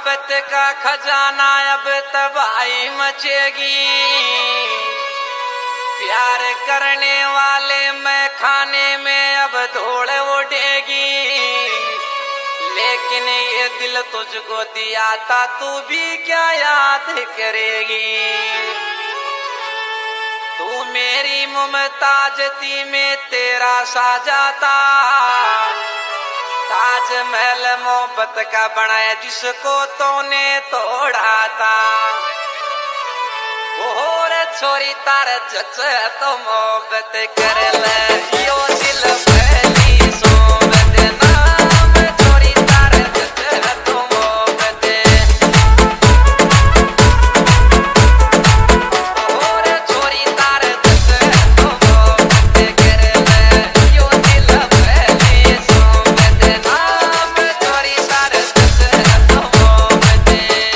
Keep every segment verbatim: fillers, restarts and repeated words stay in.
मोहब्बत का खजाना अब तबाही मचेगी। प्यार करने वाले मैं खाने में अब धूल उड़ेगी। लेकिन ये दिल तुझको दिया था, तू भी क्या याद करेगी। तू मेरी मुमताज थी, मैं तेरा साजा था। ताजमहल मोहब्बत का बनाया जिसको तूने तोड़ा था। और छोरी तार जच तो मोहब्बत कर ले, यो दिल पहली सोबत नाम छोरी तार जच तो मोहब्बत। और छोरी तार जच तो मोहब्बत कर ले, यो दिल पहली सोबत नाम छोरी तार जच तो मोहब्बत।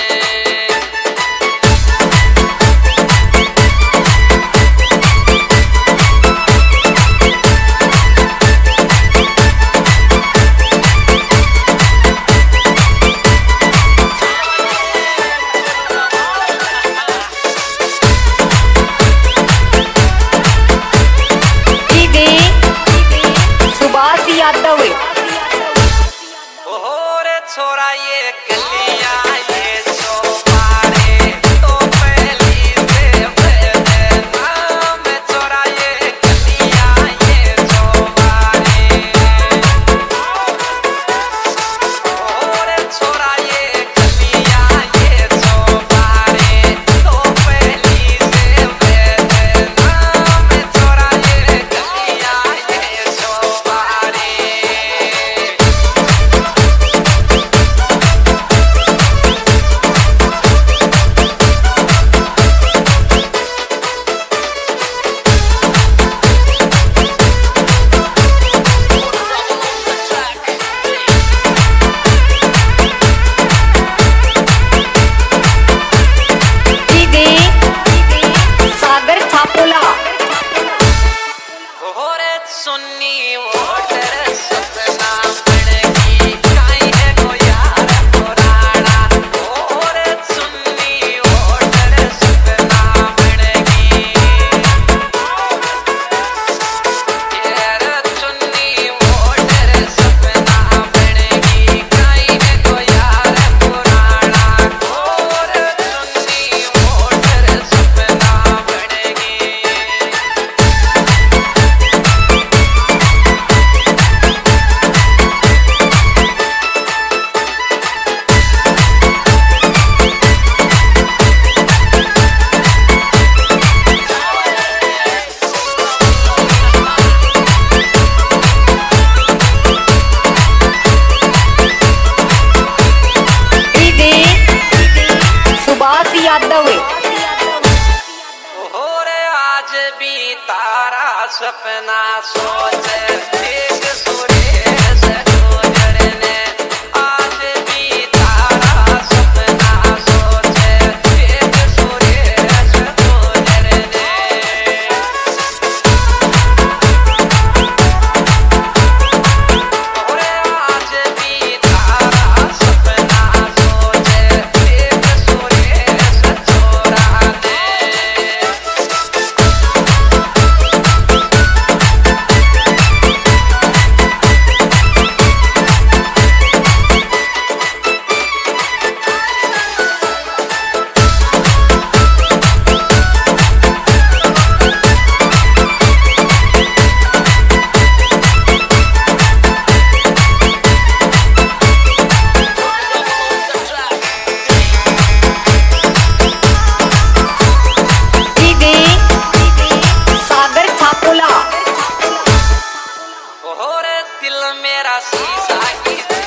छोरा ये गलियां ये चौबारे तो पहली से बदे नाम। छोरा ये गलियां ये चौबारे, और छोरा ये गलियां ये चौबारे तो पहली से बदे नाम। छोरा ये गलियां ये चौबारे। सुन्नी वोटर सपना बनेगी, काई है को यार पुराना। और सुन्नी वोटर सपना बनेगी, यार सुन्नी वोटर सपना बनेगी, काई है को यार पुराना। और सुन्नी वोटर सपना बनेगी। और आज भी तारा सपना सोचे एक सुरेश गुजरने। आज भी तारा सपना सोचे एक सुरेश गुजरने। और आज भी तारा सपना सोचे एक सुरेश चोराने। और दिल मेरा शीशा की